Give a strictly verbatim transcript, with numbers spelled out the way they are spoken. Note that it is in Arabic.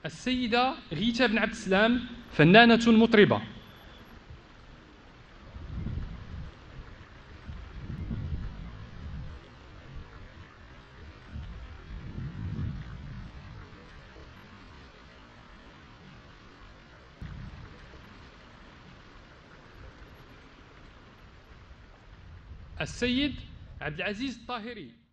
السيدة غيتا بن عبد السلام فنانة مطربة. السيد عبد العزيز الطاهري.